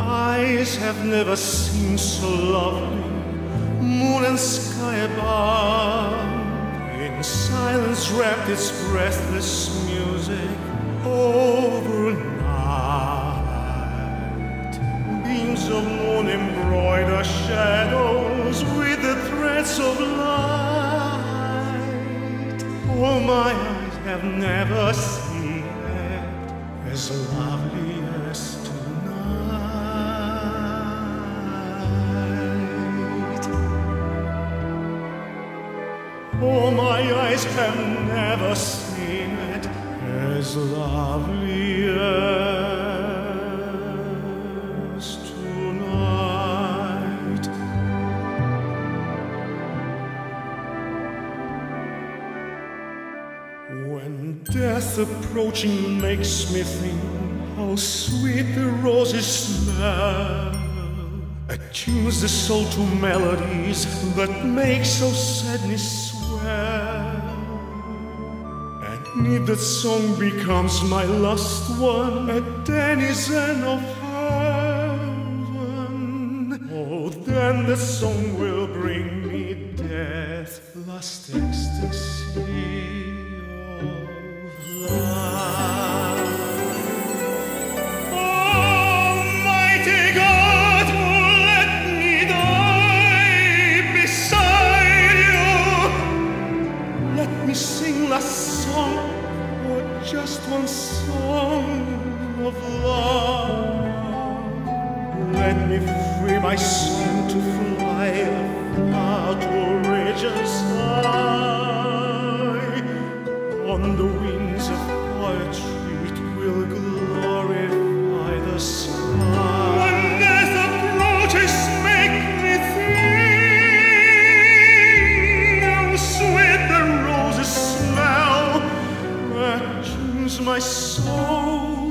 eyes have never seen so lovely, moon and sky above. In silence wrapped its breathless music overnight. Beams of moon embroider shadows with the threads of light. Oh, my eyes have never seen it as lovely as tonight. Oh, my eyes have never seen it as lovely as tonight. When death approaching makes me think how sweet the roses smell, attunes the soul to melodies that make so sadness swell. And if that song becomes my last one, a denizen of heaven, oh, then the song will bring me death, last ecstasy of life. Almighty God, let me die beside you. Let me sing last song, or just one song of love. Let me free my song to fly far to regions high. On the wings of poetry it will glorify the sky. When death approaches, make me think how sweet the roses smell, that tunes my soul